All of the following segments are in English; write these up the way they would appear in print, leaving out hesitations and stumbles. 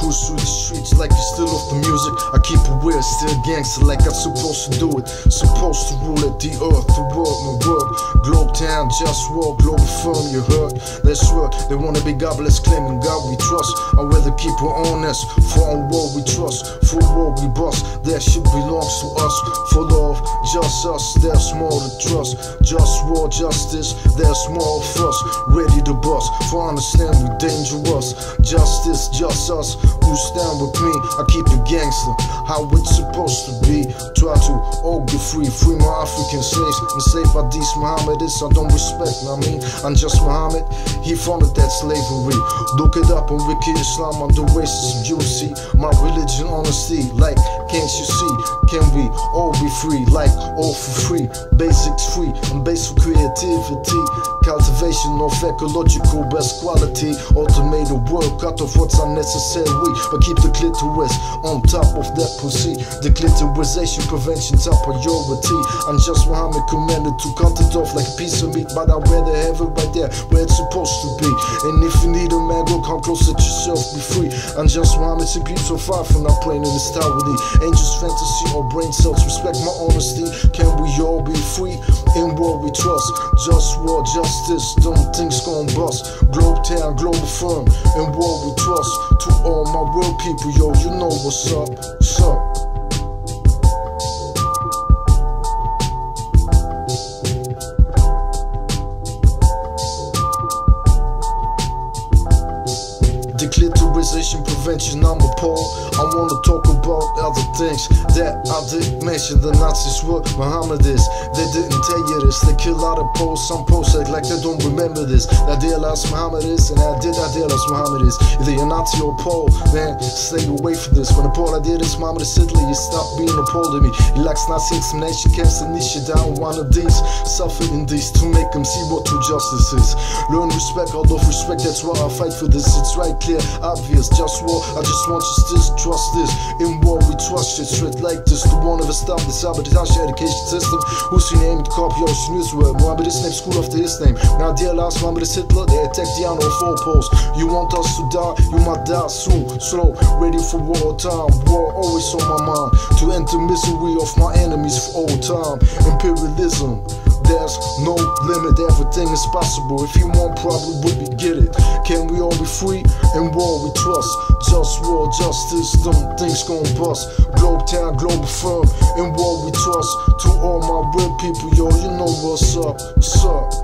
cruise through the streets like you still off the music. I keep it weird, still gangster like I'm supposed to do it. Supposed to rule at the earth, the world, my world. Globe town, just walk, global firm, you heard. That's what they wanna be godless, claiming God we trust. I'd rather keep it honest, for on war we trust, for war we bust. That shit belongs to us, for love, just us, there's more to trust. Just war, justice, there's more of us. Ready to bust, for understand we dangerous. Justice, just us, who stand with me. I keep it gangster, how it's supposed to be. Try to all get free, free my African slaves. Enslaved by these Mohammedists, I don't respect, I mean, I'm just Muhammad. He founded that slavery. Look it up on Wiki Islam, I'm the racism, you see. My religion, honesty, like, can't you see? Can we all be free, like, all for free? Basics free, and base for creativity. Cultivation of ecological best quality. Automated work, cut off what's unnecessary. But keep the clitoris on top of that pussy. The clitorisation prevention top priority. I'm just Muhammad commanded to cut it off like a piece of meat, but I'd rather have it right there where it's supposed to be. And if you need a man, go come close, let yourself be free. I'm just Muhammad, to keep so far from not playing in this tower. Angels, fantasy, or brain cells. Respect my honesty. Can we all be free in what we trust? Just war, justice, don't things gon' bust. Globe town, global firm, in what we trust. To all my real people, yo, you know what's up, what's up. Declitterization prevention, I'm appalled. I wanna talk about other things that I didn't mention. The Nazis were Mohammedists. They didn't tell you this. They kill out of Poles. Some Poles act like they don't remember this. That they lost Mohammedists, and I they lost Mohammedists. Either you're Nazi or Pole, man, stay away from this. When the Pole I did this, Mohammed Sidley, you stop being a Pole to me. He likes Nazi extermination camps and niche down one of these. Suffer in these to make them see what true justice is. Learn respect, all of respect, that's why I fight for this. It's right, clear, obvious, just war. I just want you to trust this. In war we trust shit straight like this. The one of us stop the sabotage education system. Who's your name? The copy of Israel. Mohammed is named school after his name. Now dear last Mohammed is Hitler. They attacked the honor of all poles. You want us to die? You might die soon. Slow, ready for war time. War always on my mind. To end the misery of my enemies for all time. Imperialism. There's no limit, everything is possible. If you want problem, would we get it? Can we all be free? In war we trust. Just war, justice, them things gon' bust. Globe town, global firm. In war we trust. To all my real people, yo, you know what's up, what's up.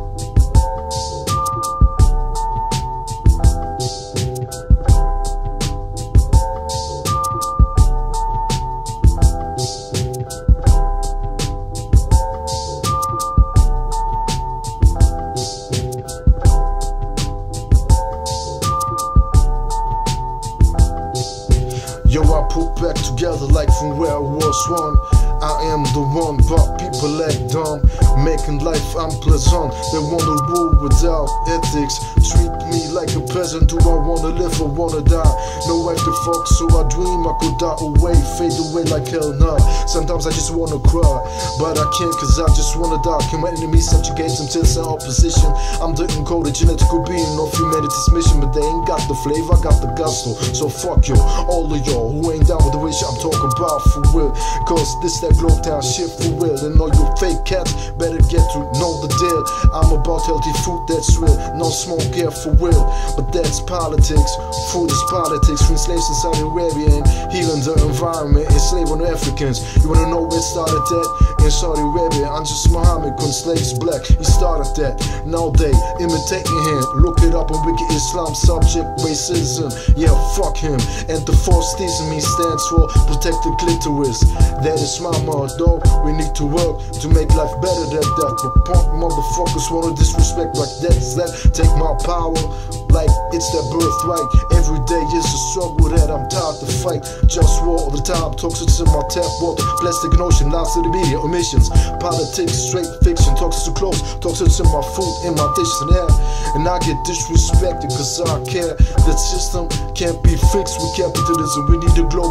Yo, I put back together like from where I was one. I am the one, but people act dumb, making life unpleasant. They wanna rule without ethics. Treat me like a peasant. Do I wanna live or wanna die? No way to fuck, so I dream I could die away, fade away like hell nah. Sometimes I just wanna cry, but I can't cause I just wanna die. Can my enemies subjugate them to their opposition? I'm the encoded genetical being of humanity's mission, but they ain't got the flavor, I got the gusto. So fuck you, all of y'all who ain't down with the wish I'm talking about for real. Cause this that globe town shit for real. And all you fake cats better get to know the deal. I'm about healthy food that's real, no smoke here for real. But that's politics, food is politics. Free slaves in Saudi Arabia and healing the environment, enslaving on Africans. You wanna know where it started that? In Saudi Arabia, I'm just Muhammad, when slaves black, he started that. Now they imitating him, look it up on Wiki Islam, subject racism. Yeah, fuck him. And the force teasing me stands for protect the clitoris. That is my motto. We need to work to make life better than that. But punk motherfuckers wanna disrespect like that's that. Take my power like it's their birthright. Every day is a struggle that I'm tired to fight. Just war all the time, toxins in my tap water, plastic in ocean, lies to the media, omissions, politics, straight fiction, toxins too close, toxins in my food, in my dish and air. And I get disrespected cause I care. That system can't be fixed with capitalism. We need a global government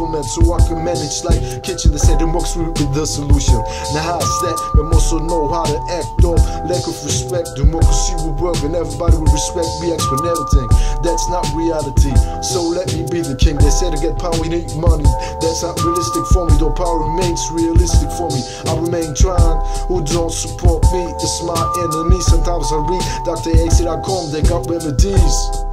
government so I can manage like kitchen. They say democracy will be the solution. Now how's that? But also know how to act off lack of respect. Democracy will work and everybody will respect me, expert everything. That's not reality, so let me be the king. They say to get power we need money. That's not realistic for me, though power remains realistic for me. I remain trying. Who don't support me is my enemy. Sometimes I read drx.com, they got remedies.